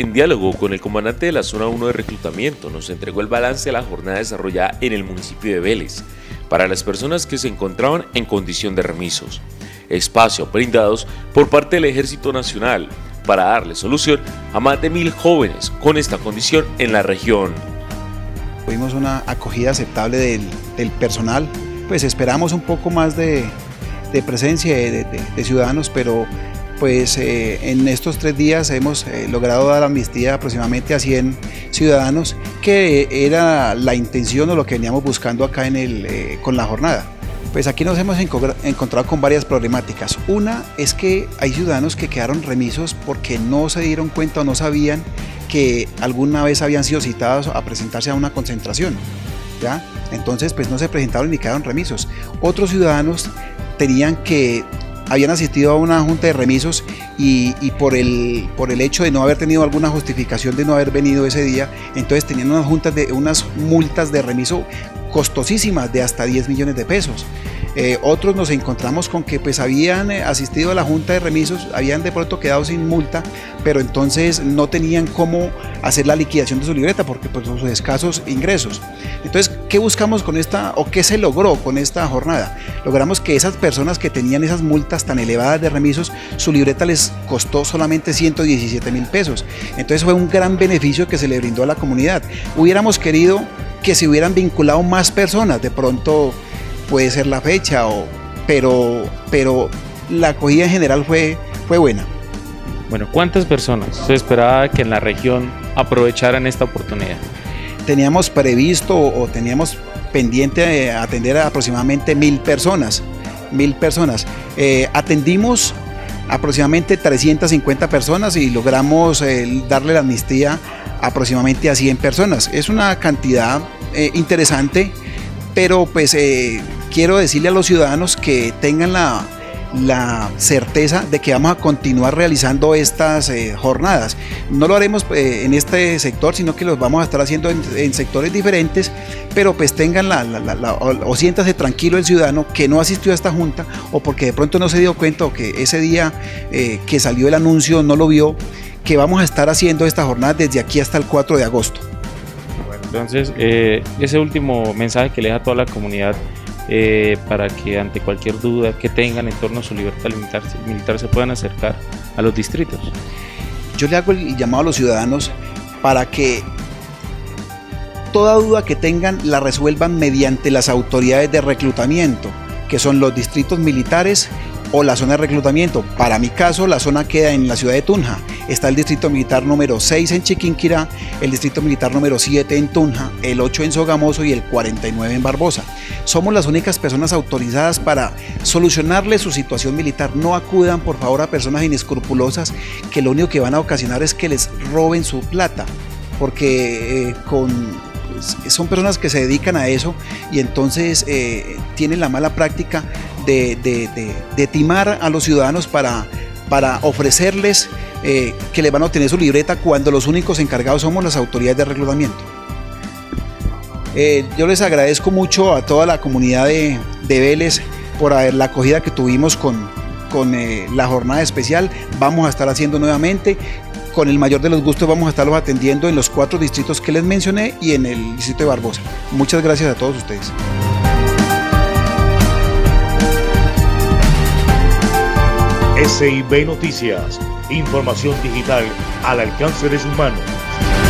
En diálogo con el comandante de la Zona 1 de reclutamiento, nos entregó el balance de la jornada desarrollada en el municipio de Vélez para las personas que se encontraban en condición de remisos. Espacios brindados por parte del Ejército Nacional para darle solución a más de 1000 jóvenes con esta condición en la región. Tuvimos una acogida aceptable del personal, pues esperamos un poco más de presencia de ciudadanos, pero pues en estos 3 días hemos logrado dar amnistía aproximadamente a 100 ciudadanos, que era la intención o lo que veníamos buscando acá con la jornada. Pues aquí nos hemos encontrado con varias problemáticas. Una es que hay ciudadanos que quedaron remisos porque no se dieron cuenta o no sabían que alguna vez habían sido citados a presentarse a una concentración, ¿ya? Entonces pues no se presentaron ni quedaron remisos. Otros ciudadanos habían asistido a una junta de remisos y por el hecho de no haber tenido alguna justificación de no haber venido ese día, entonces tenían unas multas de remiso costosísimas de hasta 10 millones de pesos. Otros nos encontramos con que pues habían asistido a la junta de remisos, habían de pronto quedado sin multa, pero entonces no tenían cómo hacer la liquidación de su libreta porque por sus escasos ingresos. Entonces, ¿qué buscamos con esta o qué se logró con esta jornada? Logramos que esas personas que tenían esas multas tan elevadas de remisos, su libreta les costó solamente 117.000 pesos. Entonces fue un gran beneficio que se le brindó a la comunidad. Hubiéramos querido que se hubieran vinculado más personas, de pronto puede ser la fecha, pero la acogida en general fue buena. Bueno, ¿cuántas personas se esperaba que en la región aprovecharan esta oportunidad? Teníamos previsto o teníamos pendiente atender a aproximadamente 1000 personas. Atendimos aproximadamente 350 personas y logramos darle la amnistía aproximadamente a 100 personas. Es una cantidad interesante, pero pues quiero decirle a los ciudadanos que tengan la certeza de que vamos a continuar realizando estas jornadas. No lo haremos en este sector, sino que los vamos a estar haciendo en sectores diferentes, pero pues tengan o siéntase tranquilo el ciudadano que no asistió a esta junta o porque de pronto no se dio cuenta o que ese día que salió el anuncio no lo vio, que vamos a estar haciendo esta jornada desde aquí hasta el 4 de agosto. Bueno, entonces ese último mensaje que le deja a toda la comunidad para que ante cualquier duda que tengan en torno a su libertad militar se puedan acercar a los distritos. Yo le hago el llamado a los ciudadanos para que toda duda que tengan la resuelvan mediante las autoridades de reclutamiento, que son los distritos militares o la zona de reclutamiento. Para mi caso, la zona queda en la ciudad de Tunja. Está el distrito militar número 6 en Chiquinquirá, el distrito militar número 7 en Tunja, el 8 en Sogamoso y el 49 en Barbosa. Somos las únicas personas autorizadas para solucionarle su situación militar. No acudan por favor a personas inescrupulosas que lo único que van a ocasionar es que les roben su plata, porque son personas que se dedican a eso y entonces tienen la mala práctica de timar a los ciudadanos para ofrecerles que les van a obtener su libreta cuando los únicos encargados somos las autoridades de reclutamiento. Yo les agradezco mucho a toda la comunidad de Vélez por la acogida que tuvimos con la jornada especial. Vamos a estar haciendo nuevamente. Con el mayor de los gustos vamos a estarlos atendiendo en los 4 distritos que les mencioné y en el distrito de Barbosa. Muchas gracias a todos ustedes. SIB Noticias, información digital al alcance de sus manos.